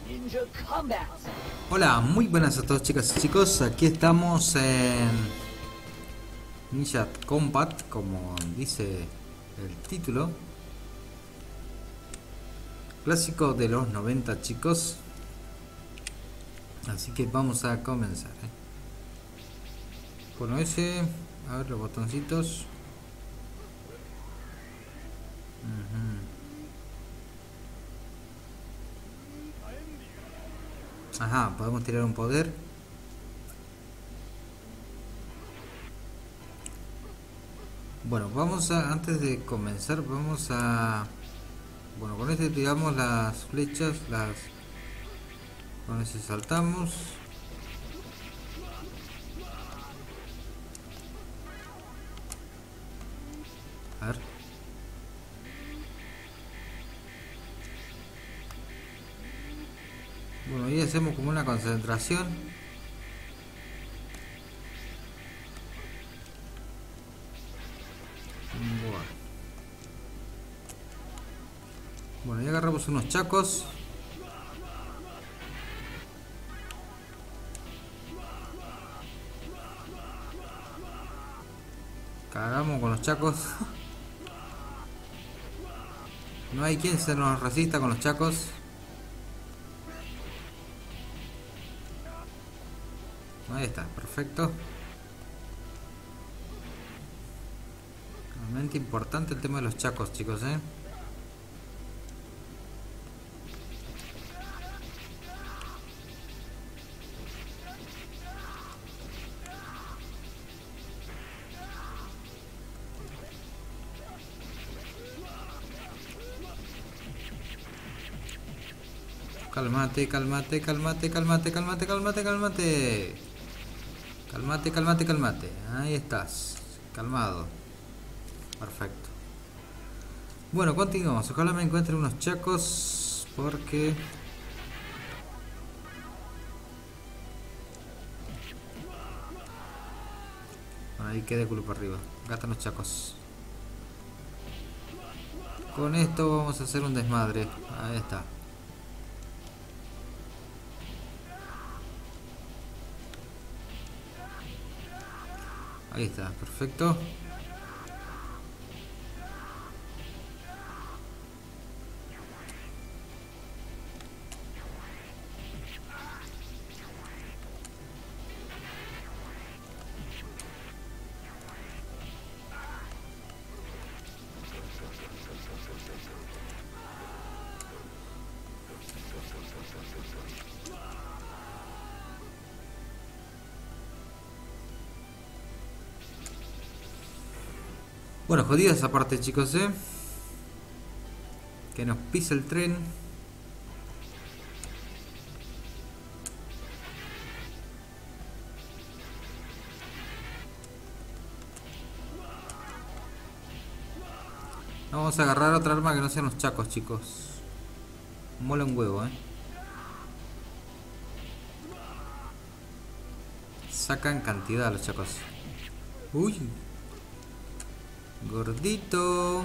Hola, muy buenas a todos chicas y chicos, aquí estamos en Ninja Combat, como dice el título. Clásico de los 90 chicos. Así que vamos a comenzar. Bueno, a ver los botoncitos. Ajá, podemos tirar un poder. Bueno, antes de comenzar, bueno, con este tiramos las flechas, con ese saltamos. A ver. Bueno, ahí hacemos como una concentración. Bueno, ya agarramos unos chacos. Cagamos con los chacos. No hay quien se nos resista con los chacos. Ahí está, perfecto. Realmente importante el tema de los chacos, chicos, Cálmate, cálmate, cálmate, cálmate, cálmate, cálmate, cálmate. Cálmate, cálmate, cálmate. Ahí estás. Calmado. Perfecto. Bueno, continuamos. Ojalá me encuentre unos chacos. Porque... Bueno, ahí quedé culo para arriba. Acá están los chacos. Con esto vamos a hacer un desmadre. Ahí está. Ahí está, perfecto. Bueno, jodida esa parte, chicos, que nos pisa el tren. Vamos a agarrar otra arma que no sean los chacos, chicos. Mola un huevo, Sacan cantidad los chacos. Uy. Gordito.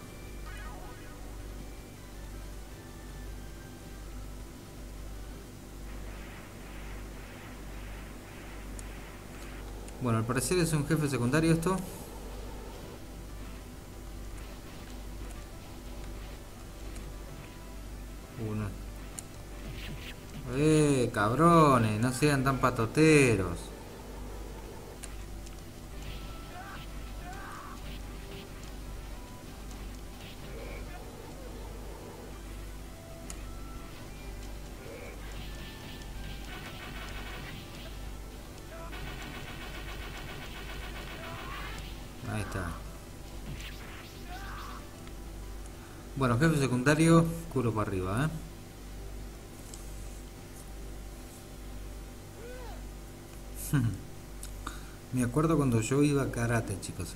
Bueno, al parecer es un jefe secundario esto. Uno. Cabrones, no sean tan patoteros. Ahí está. Bueno, jefe secundario, culo para arriba, Me acuerdo cuando yo iba a karate, chicos,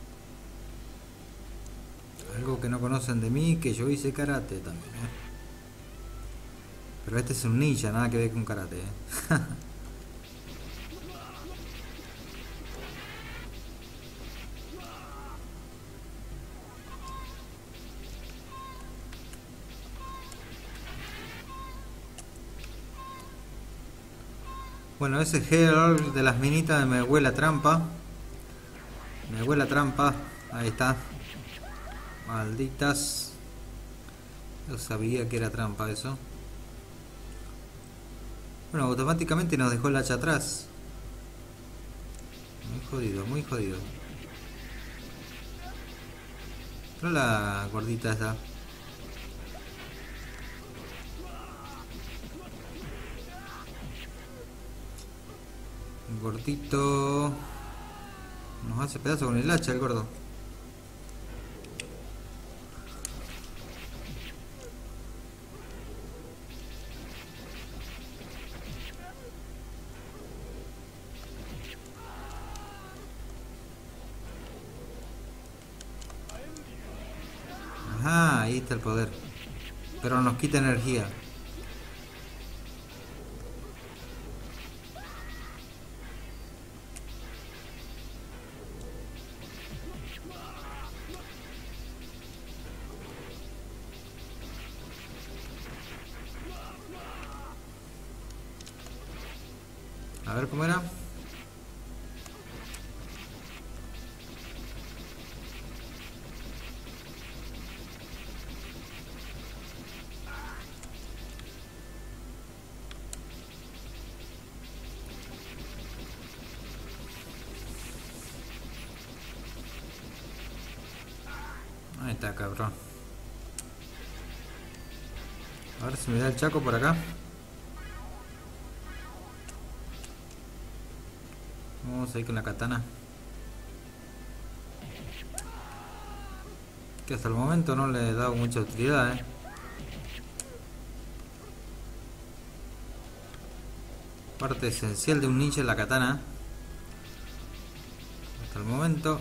Algo que no conocen de mí, que yo hice karate también, Pero este es un ninja, nada que ver con karate, Bueno, ese Herald de las minitas me huele a trampa. Me huele a trampa. Ahí está. Malditas. Yo sabía que era trampa eso. Bueno, automáticamente nos dejó el hacha atrás. Muy jodido, muy jodido. Pero la gordita esa. El gordito nos hace pedazo con el hacha, el gordo. Ajá, ahí está el poder. Pero nos quita energía. A ver cómo era. Ahí está, cabrón. A ver si me da el chaco por acá. Vamos a ir con la katana. Que hasta el momento no le he dado mucha utilidad, Parte esencial de un ninja es la katana. Hasta el momento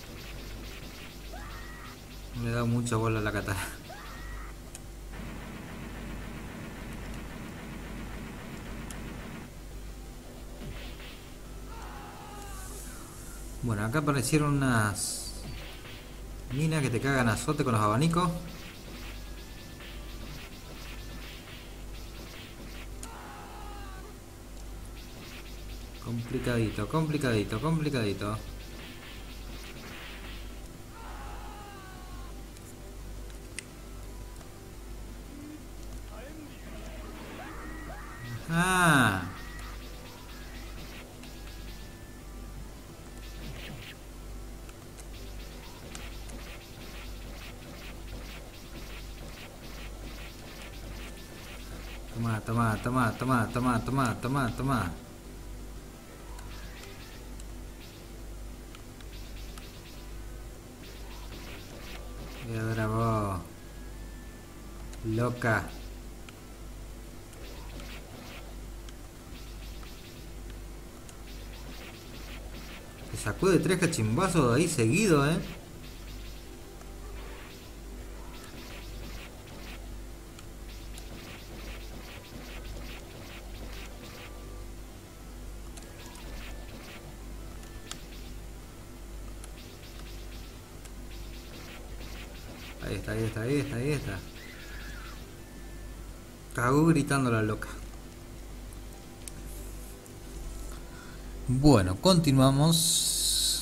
no le he dado mucha bola a la katana. Bueno, acá aparecieron unas minas que te cagan a azote con los abanicos. Complicadito, complicadito, complicadito. Ah. Toma, toma, toma, toma, toma, toma, toma, toma. Bravo. Loca. Se sacude 3 cachimbazos ahí seguido, Ahí está, ahí está, ahí está, ahí está. Cagó gritando la loca. Bueno, continuamos.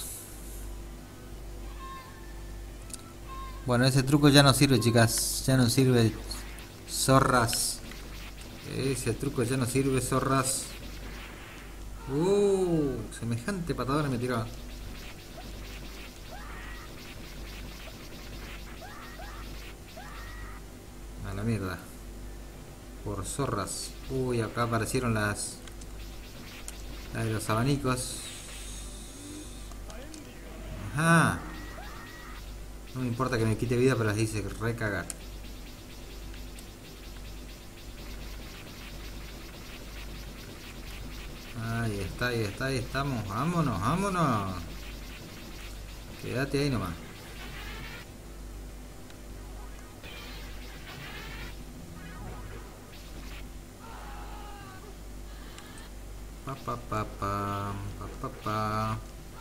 Bueno, ese truco ya no sirve, chicas. Ya no sirve, zorras. Ese truco ya no sirve, zorras. Semejante patadona me tiró. A la mierda. Por zorras. Uy, acá aparecieron las de los abanicos. Ajá. No me importa que me quite vida, pero las dice recagar. Ahí está, ahí está, ahí estamos. Vámonos, vámonos. Quédate ahí nomás. Pa pa pa pa pa pa pa.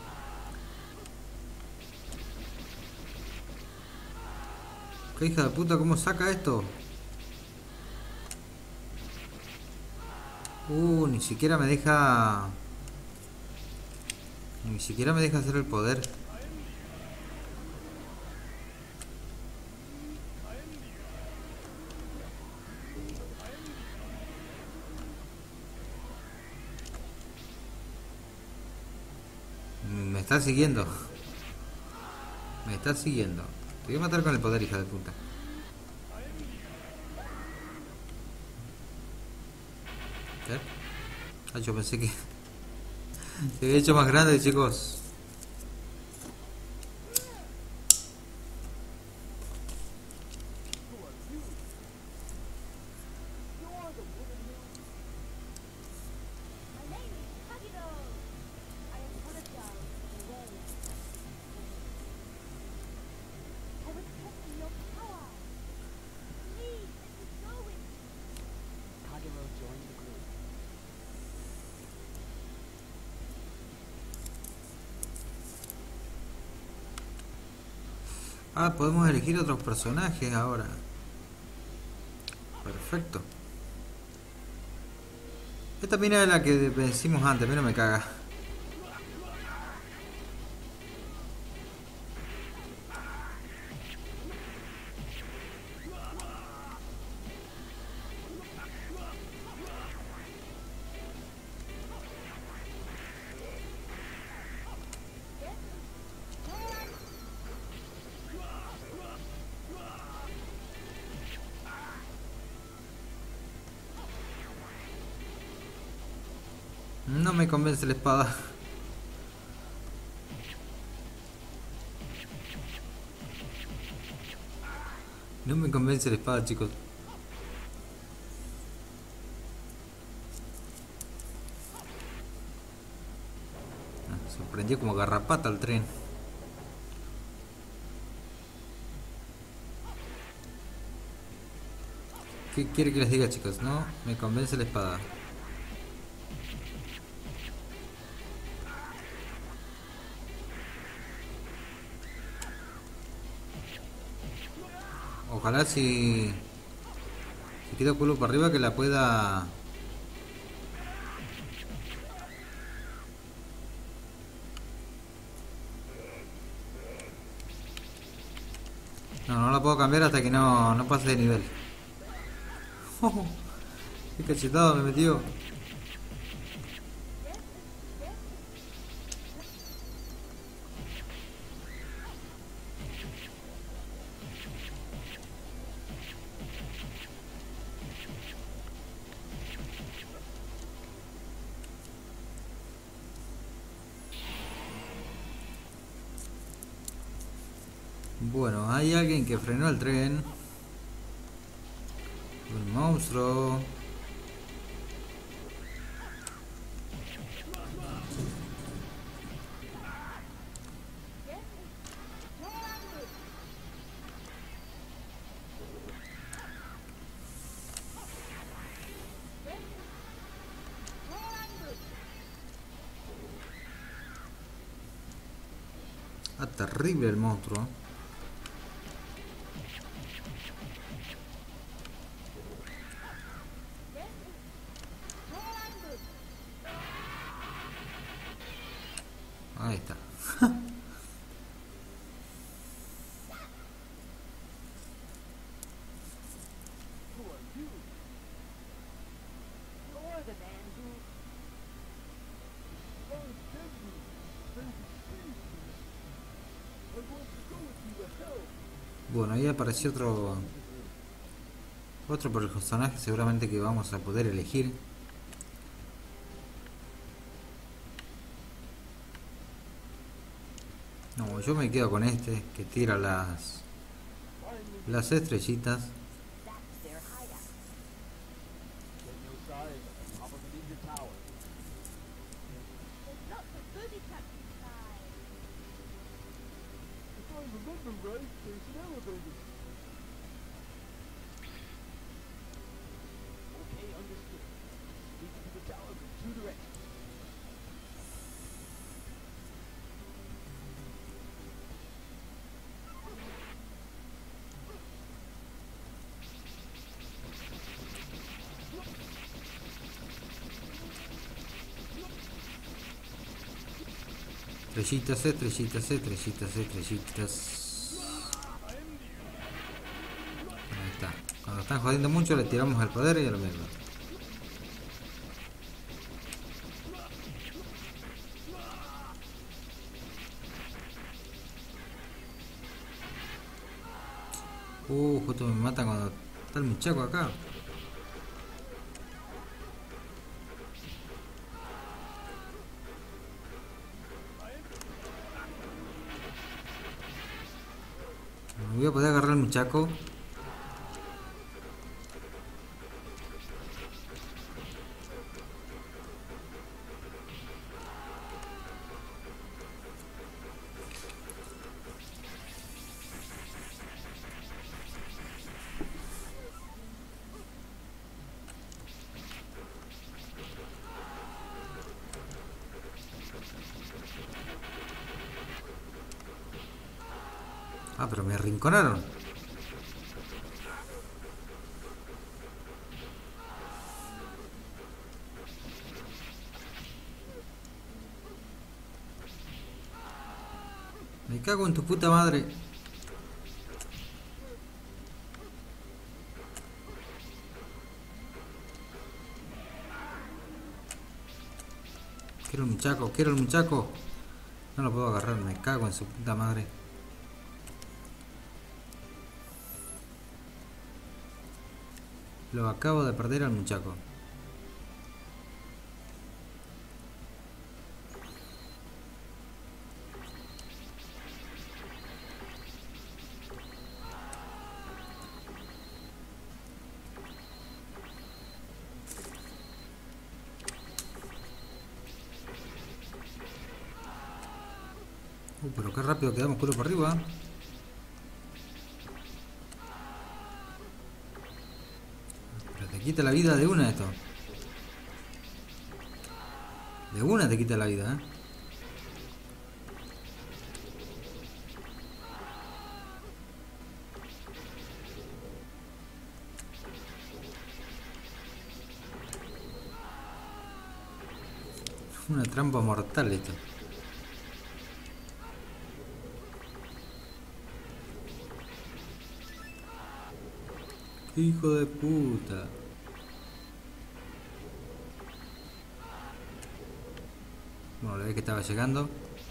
¿Qué hija de puta? ¿Cómo saca esto? Ni siquiera me deja... Ni siquiera me deja hacer el poder. Me está siguiendo. Me está siguiendo. Te voy a matar con el poder, hija de puta. ¿Qué? Ah, yo pensé que se había hecho más grande, chicos. Ah, podemos elegir otros personajes ahora. Perfecto. Esta mina es la que vencimos antes, pero me caga. No me convence la espada. No me convence la espada, chicos. Se prendió como garrapata el tren. ¿Qué quiere que les diga, chicos? No me convence la espada. Ojalá si queda culo para arriba que la pueda... No, no la puedo cambiar hasta que no pase de nivel. Oh, qué cachetado me metió. Bueno, hay alguien que frenó el tren. Un monstruo. Ah, terrible el monstruo. Ahí está. Bueno, ahí apareció otro personaje seguramente que vamos a poder elegir. No, yo me quedo con este que tira las estrellitas. Estrellitas, estrellitas, estrellitas, estrellitas. Ahí está. Cuando están jodiendo mucho le tiramos el poder y a lo mismo. Justo me matan cuando está el muchacho acá. No voy a poder agarrar al muchacho. Ah, pero me arrinconaron. Me cago en tu puta madre. Quiero el muchacho, quiero el muchacho. No lo puedo agarrar, me cago en su puta madre. Lo acabo de perder al muchacho. Pero qué rápido quedamos culo por arriba. Pero te quita la vida de una esto. De una te quita la vida, ¿eh? Una trampa mortal esto. ¡Qué hijo de puta! Bueno, la vez que estaba llegando.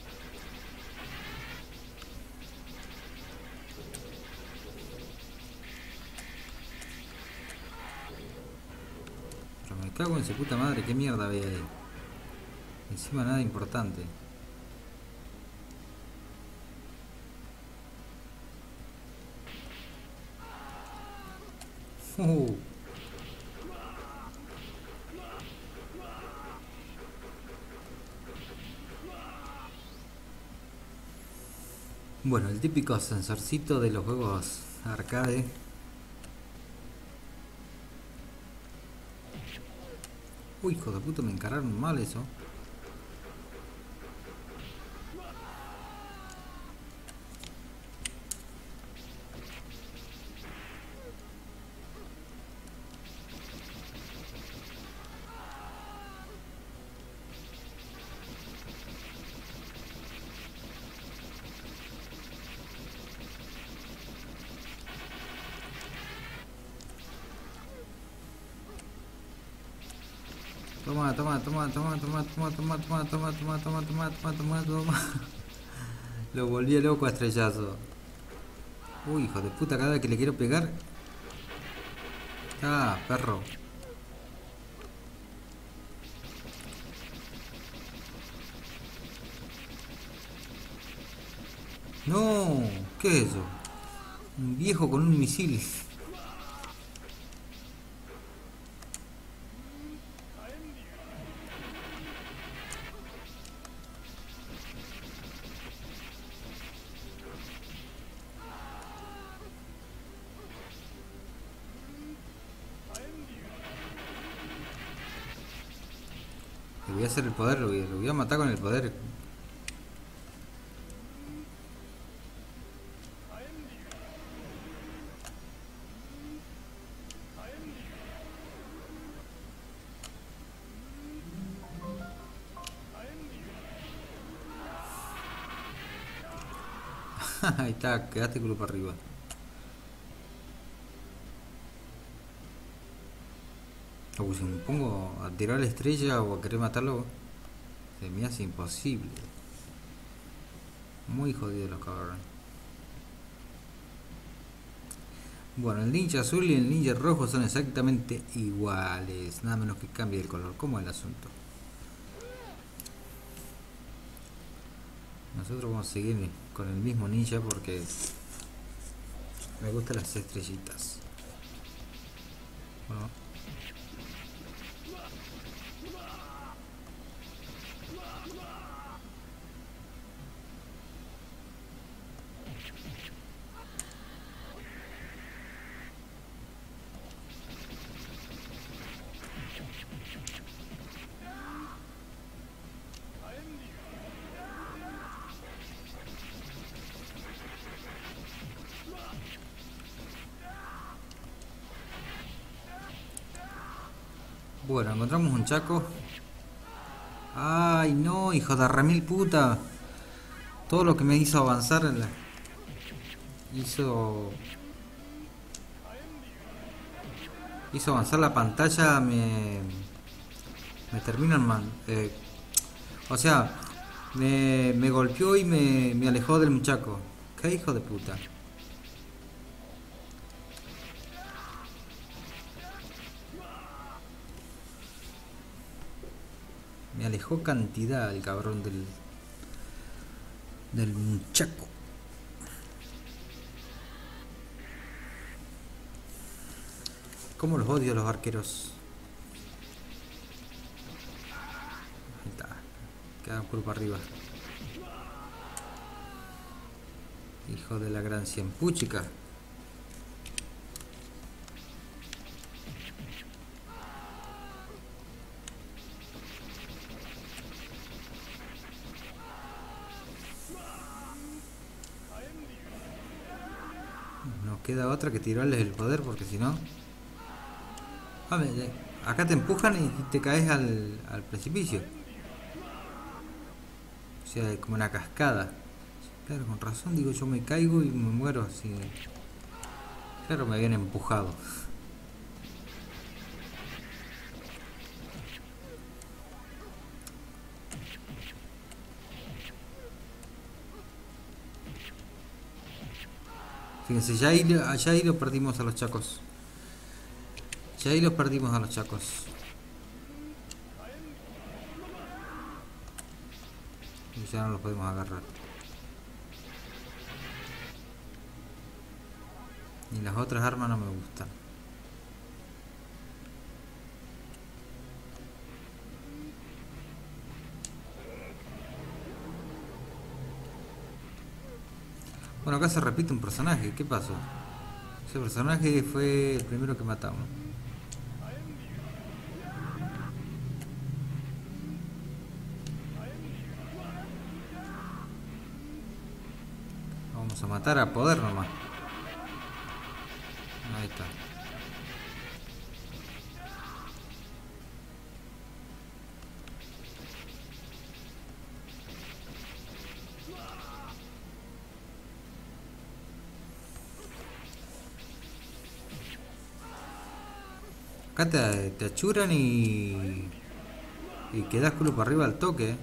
Pero me cago en su puta madre, qué mierda había ahí. Encima nada importante. Bueno, el típico sensorcito de los juegos arcade. Uy, hijo de puta, me encararon mal eso. Toma, toma, toma, toma, toma, toma, toma, toma, toma, toma, toma, toma, toma, toma, toma. Lo volví loco a estrellazo. Uy, hijo de puta, cada vez que le quiero pegar. Ah, perro. No, ¿qué es eso? Un viejo con un misil. Le voy a hacer el poder, lo voy a matar con el poder. Ahí está, quedaste culo para arriba. O si me pongo a tirar la estrella o a querer matarlo, se me hace imposible. Muy jodido los cabrones. Bueno, el ninja azul y el ninja rojo son exactamente iguales, nada menos que cambie el color. ¿Cómo es el asunto? Nosotros vamos a seguir con el mismo ninja porque me gustan las estrellitas. Bueno, bueno, encontramos un chaco. Ay, no, hijo de remil puta. Todo lo que me hizo avanzar hizo hizo avanzar la pantalla, me terminan mal. O sea, me golpeó y me alejó del muchacho. Qué hijo de puta. Me alejó cantidad el cabrón del muchacho. Cómo los odio a los arqueros. Ahí está. Quedan culo para arriba. Hijo de la gran cienpúchica. Nos queda otra que tirarles el poder porque si no... Ah, acá te empujan y te caes al precipicio. O sea, es como una cascada. Claro, con razón digo, yo me caigo y me muero así. Claro, me habían empujado. Fíjense, ya ahí lo perdimos a los chacos. Ya ahí los perdimos a los chacos. Y ya no los podemos agarrar. Y las otras armas no me gustan. Bueno, acá se repite un personaje. ¿Qué pasó? Ese personaje fue el primero que matamos. Vamos a matar a poder nomás. Ahí está. Acá te achuran y quedas culo para arriba al toque.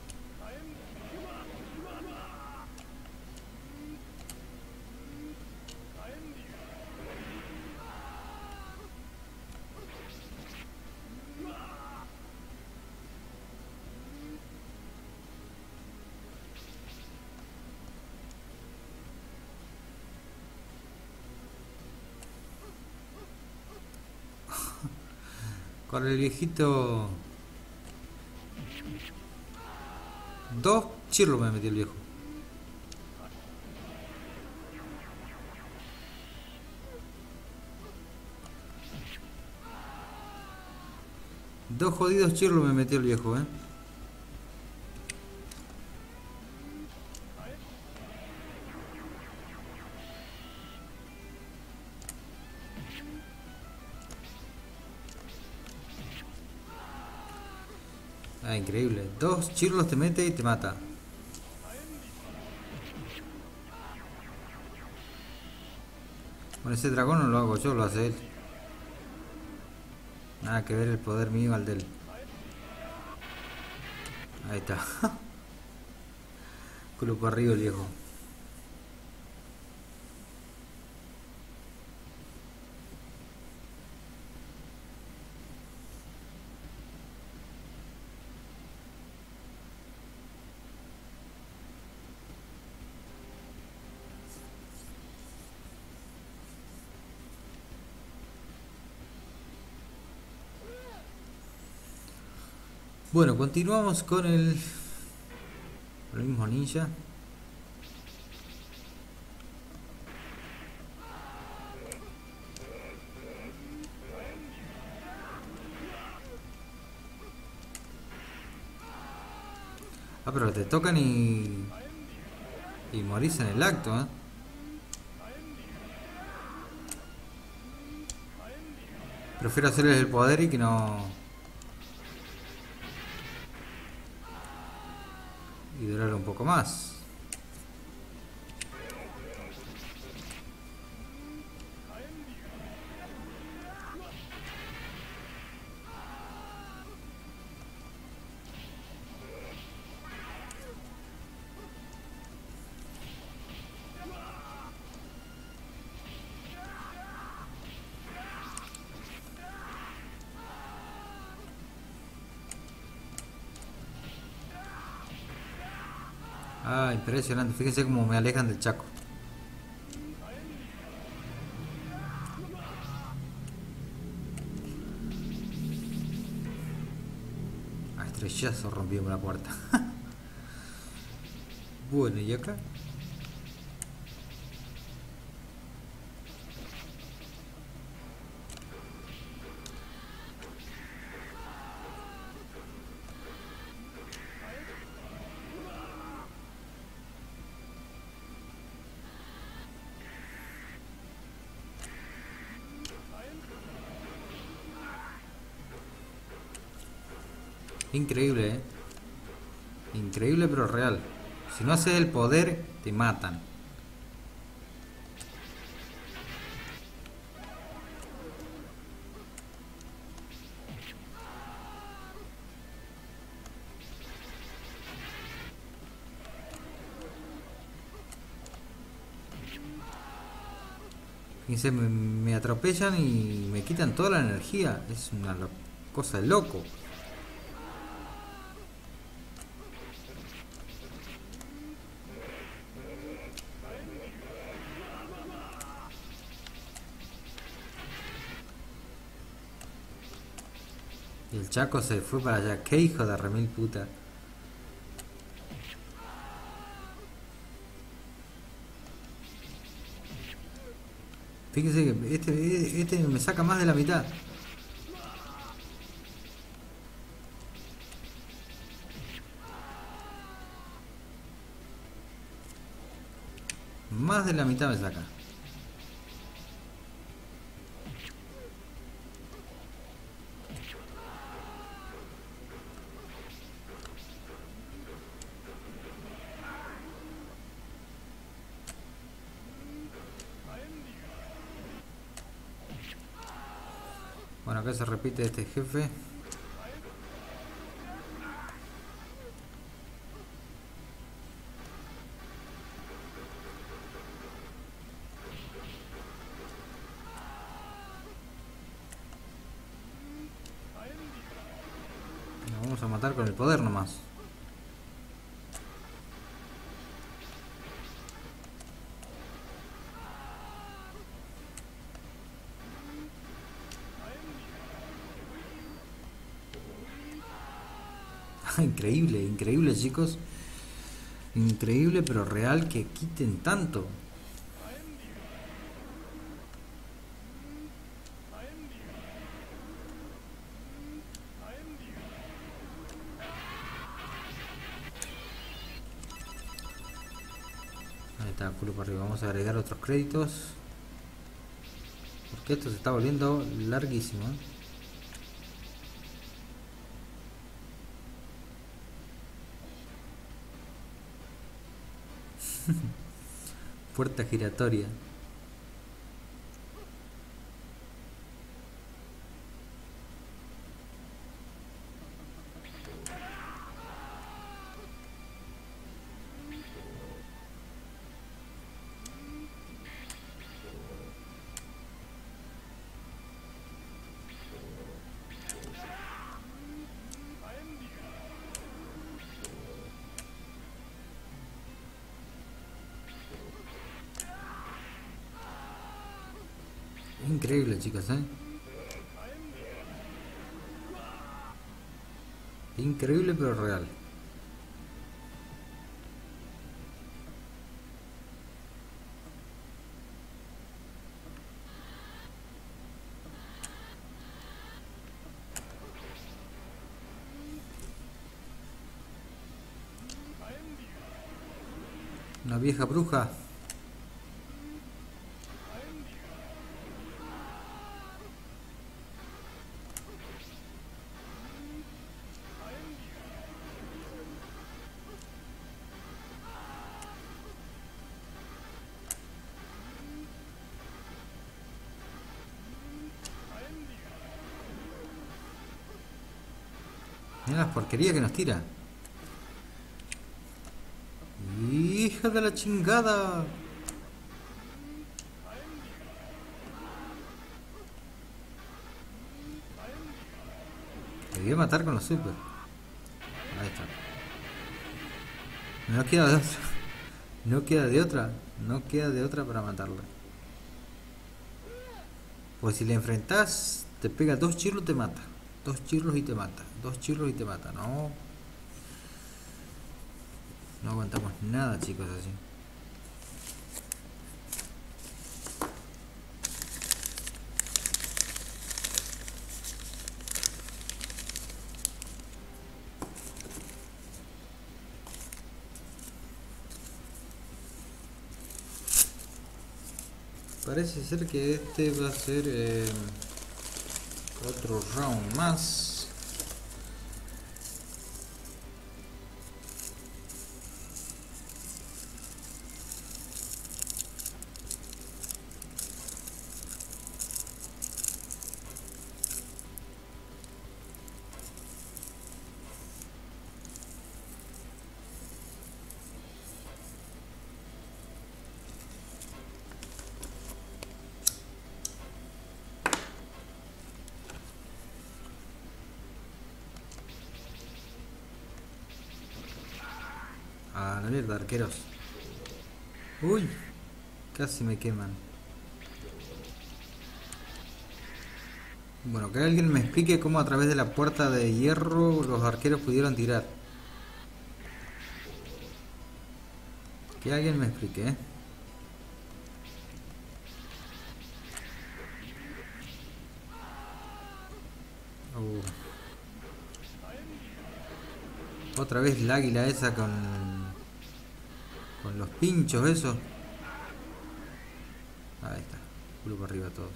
Con el viejito... Dos chirlos me metió el viejo. Dos jodidos chirlos me metió el viejo, Ah, increíble. Dos chirlos te mete y te mata. Bueno, ese dragón no lo hago yo, lo hace él. Nada que ver el poder mío al del. Ahí está. Culo para arriba el viejo. Bueno, continuamos con el mismo ninja. Ah, pero te tocan y morís en el acto, ¿eh? Prefiero hacerles el poder y que no. Y durar un poco más. Ah, impresionante. Fíjense cómo me alejan del Chaco. A estrellazo rompimos la puerta. Bueno, ¿y acá? Increíble, ¿eh? Increíble pero real. Si no haces el poder, te matan. Fíjense, me atropellan y me quitan toda la energía. Es una cosa de loco. Y el Chaco se fue para allá. Qué hijo de remil puta. Fíjense que este me saca más de la mitad. Más de la mitad me saca. Bueno, acá se repite este jefe. Lo vamos a matar con el poder nomás. Increíble, increíble chicos. Increíble pero real que quiten tanto. Ahí está, culo para arriba. Vamos a agregar otros créditos. Porque esto se está volviendo larguísimo, ¿eh? Puerta giratoria. chicos, increíble pero real. Una vieja bruja. Mira las porquerías que nos tira. Hija de la chingada. Me voy a matar con los super. Ahí está. No queda de otra. No queda de otra. No queda de otra para matarla. Pues si le enfrentás, te pega 2 chirlos y te mata. 2 chirlos y te mata. 2 chirlos y te mata. No. No aguantamos nada, chicos, así. Parece ser que este va a ser otro round más. A la mierda, arqueros. Uy, casi me queman. Bueno, que alguien me explique cómo a través de la puerta de hierro los arqueros pudieron tirar. Que alguien me explique, Otra vez la águila esa con los pinchos esos. Ahí está, culo para arriba todos.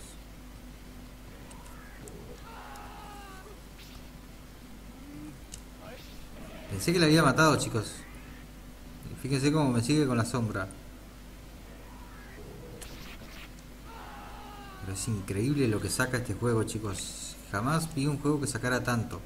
Pensé que la había matado, chicos. Fíjense cómo me sigue con la sombra. Pero es increíble lo que saca este juego, chicos. Jamás vi un juego que sacara tanto.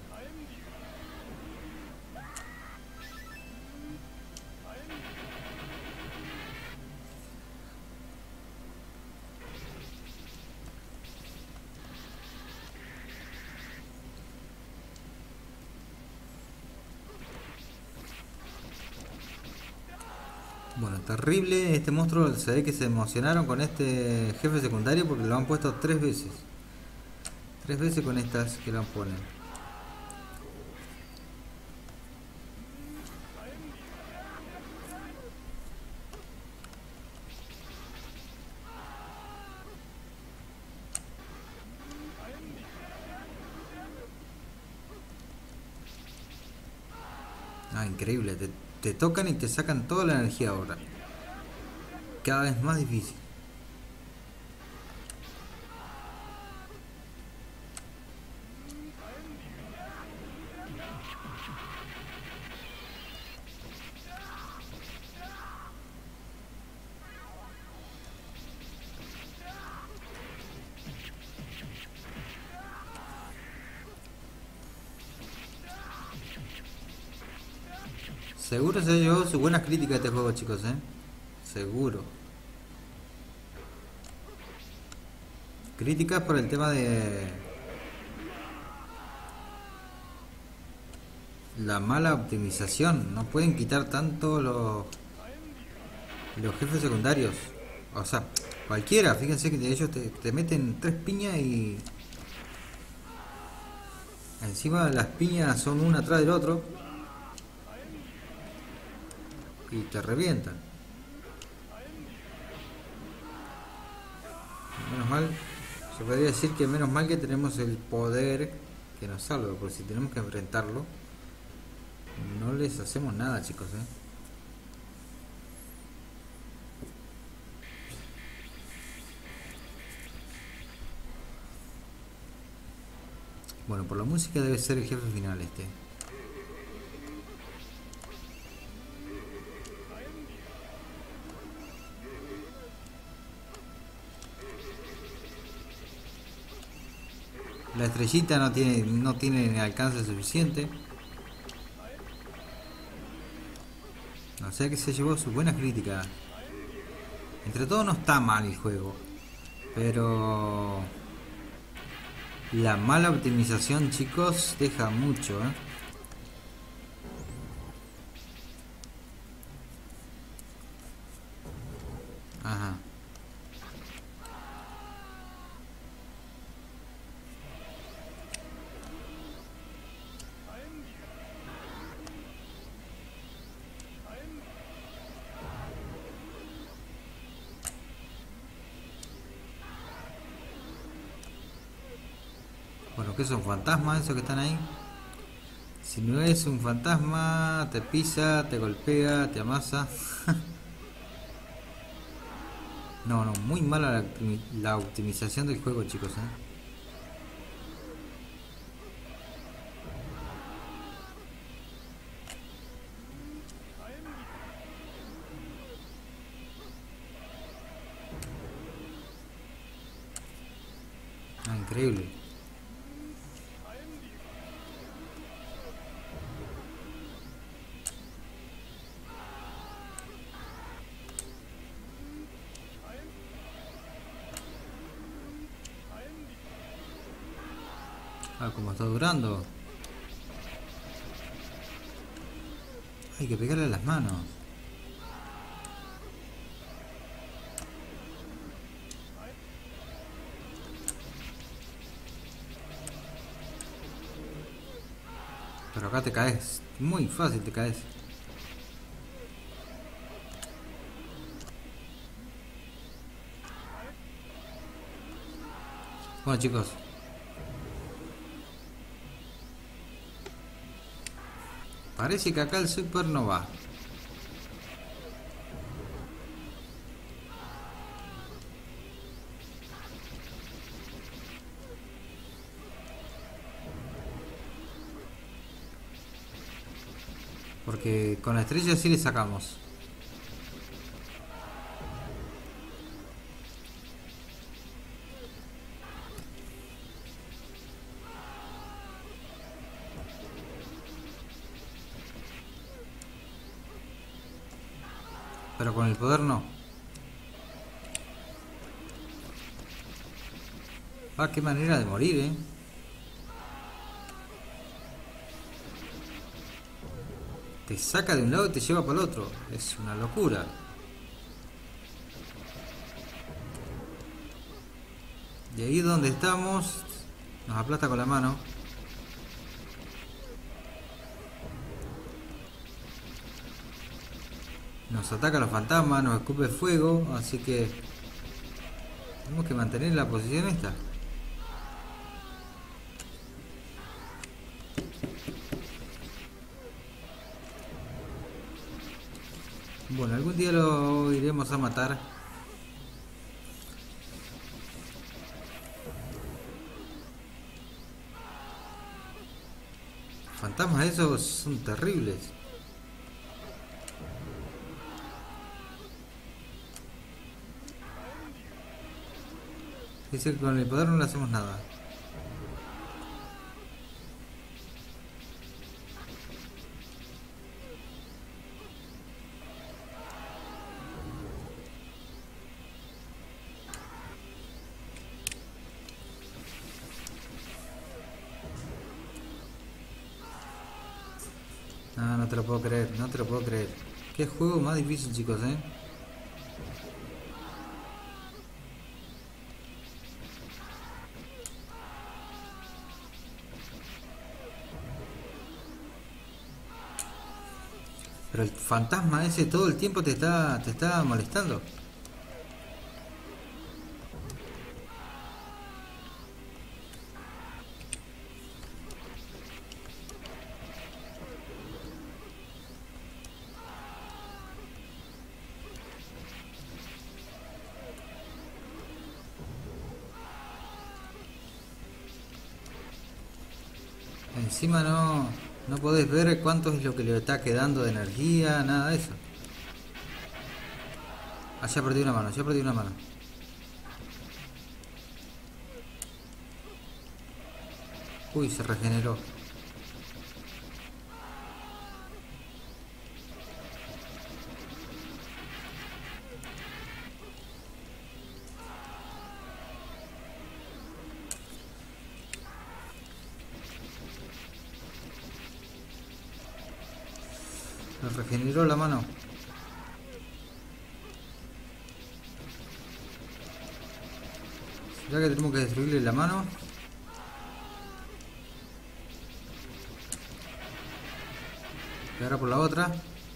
Bueno, terrible. Este monstruo se ve que se emocionaron con este jefe secundario porque lo han puesto 3 veces. 3 veces con estas que lo ponen. Ah, increíble. Te tocan y te sacan toda la energía ahora. Cada vez más difícil. Seguro se ha llevado sus buenas críticas a este juego, chicos, seguro. Críticas por el tema de la mala optimización. No pueden quitar tanto los jefes secundarios. O sea, Cualquiera, fíjense que ellos te meten tres piñas y encima las piñas son una atrás del otro y te revientan. Menos mal, se podría decir que menos mal que tenemos el poder que nos salva, porque si tenemos que enfrentarlo, no les hacemos nada, chicos, ¿eh? Bueno, por la música debe ser el jefe final este. La estrellita no tiene alcance suficiente. O sea que se llevó sus buenas críticas. Entre todo no está mal el juego. Pero la mala optimización, chicos, deja mucho, ¿eh? Ajá. Bueno, ¿qué son fantasmas esos que están ahí? Si no es un fantasma, te pisa, te golpea, te amasa. No, no, muy mala la optimización del juego, chicos, ¿eh? Ah, increíble. Ah, como está durando. Hay que pegarle a las manos. Pero acá te caes. Muy fácil te caes. Bueno, chicos. Parece que acá el super no va. Porque con la estrella sí le sacamos. Pero con el poder no. Ah, qué manera de morir, eh. Te saca de un lado y te lleva para el otro. Es una locura. Y ahí donde estamos, nos aplasta con la mano. Nos ataca los fantasmas, nos escupe fuego, así que tenemos que mantener la posición esta. Bueno, algún día lo iremos a matar. Fantasmas esos son terribles. Dice que con el poder no le hacemos nada. No, no te lo puedo creer, no te lo puedo creer. Qué juego más difícil, chicos, eh. Pero el fantasma ese todo el tiempo te está molestando. Encima no podés ver cuánto es lo que le está quedando de energía, nada de eso. Ah, ya perdí una mano, ya perdí una mano. Uy, se regeneró. Se regeneró la mano. ¿Será que tenemos que destruirle la mano? Y ahora por la otra.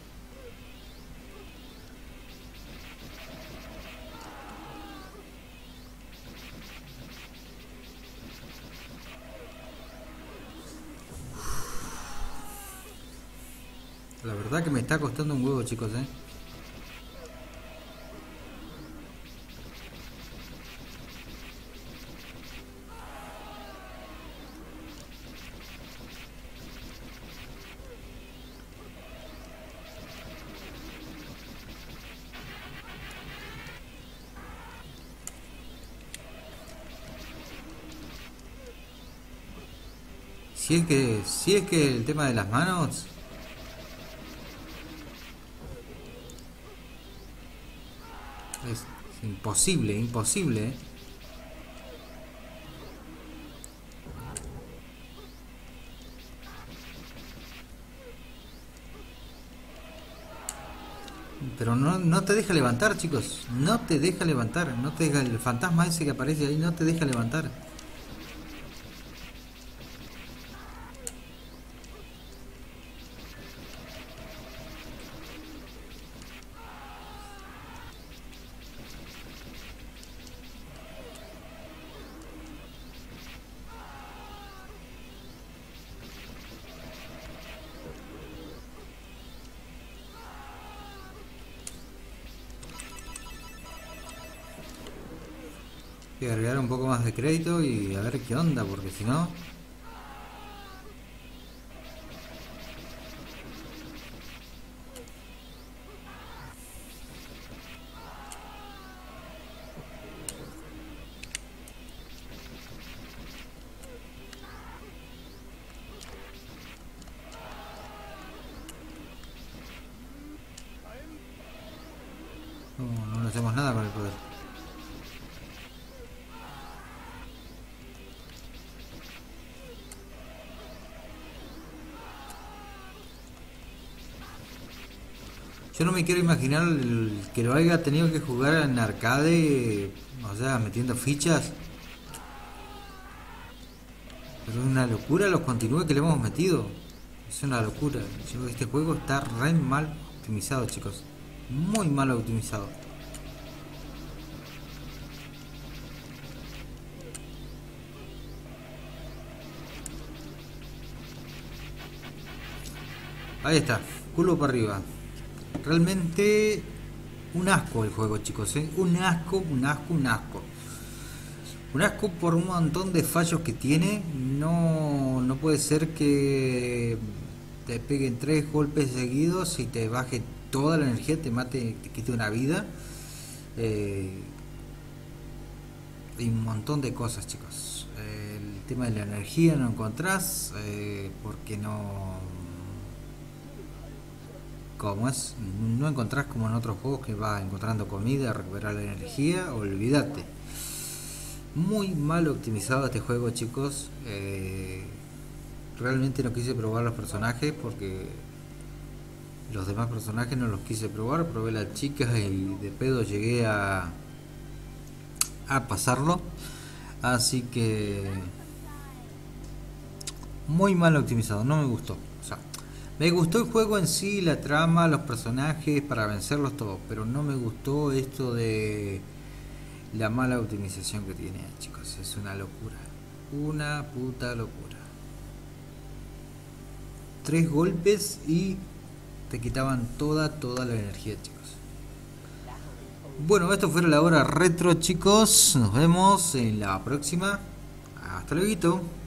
La verdad que me está costando un huevo, chicos, ¿eh? Si es que el tema de las manos es imposible, imposible, ¿eh? Pero no te deja levantar, chicos. No te deja levantar. No te deja, el fantasma ese que aparece ahí no te deja levantar. Hay que agregar un poco más de crédito y a ver qué onda, porque si no... no hacemos nada con el poder. Yo no me quiero imaginar que lo haya tenido que jugar en arcade, o sea, metiendo fichas. Pero es una locura los continúes que le hemos metido. Es una locura. Este juego está re mal optimizado, chicos. Muy mal optimizado. Ahí está, culo para arriba. Realmente un asco el juego, chicos, ¿eh? Un asco, un asco, un asco. Un asco por un montón de fallos que tiene. No puede ser que te peguen 3 golpes seguidos y te baje toda la energía, te mate, te quite una vida. Hay un montón de cosas, chicos. El tema de la energía no encontrás, porque no... Como es, no encontrás como en otros juegos que vas encontrando comida, recuperar la energía, olvídate. Muy mal optimizado este juego, chicos. Realmente no quise probar los personajes porque los demás personajes no los quise probar. Probé la chica y de pedo llegué a pasarlo. Así que muy mal optimizado, no me gustó. O sea, Me gustó el juego en sí, la trama, los personajes, para vencerlos todos, pero no me gustó esto de la mala optimización que tiene, chicos. Es una locura. Una puta locura. Tres golpes y te quitaban toda la energía, chicos. Bueno, esto fue la hora retro, chicos. Nos vemos en la próxima. Hasta luego.